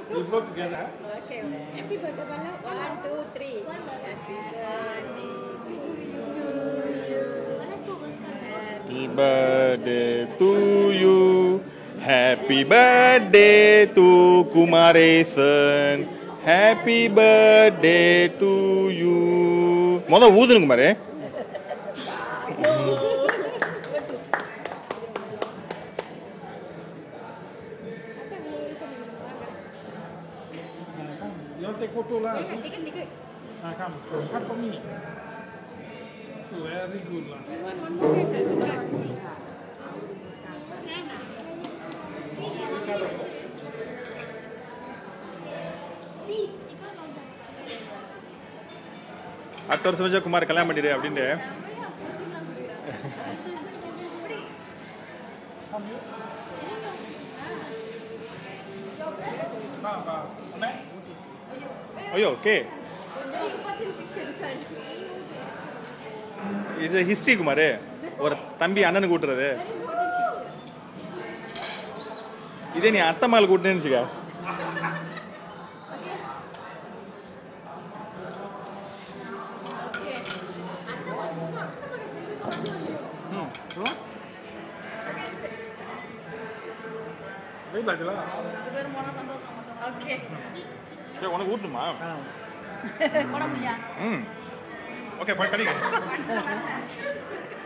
We both together. Okay. Happy birthday, Bala. 1, 2, 3. Happy birthday Happy birthday to you. Happy birthday to Kumaresan. Happy birthday to you. மொத ஊதுனுங்க பாரு. You take photo lah. Tiket. Come for me. So very good lah. One more cake. அடுத்த வருஷம் வச்சா குமார் கல்யாணம் பண்ணிடு அப்படின்ட்டு ஐயோ okay இது ஹிஸ்டரி குமார் ஒரு தம்பி அண்ணனுக்கு கூட்டுறது இதே நீ அத்தை மேல கூட்டுன்னு வச்சுக்க உனக்கு ஊட்டுமா ஓகே போய் கடிக்க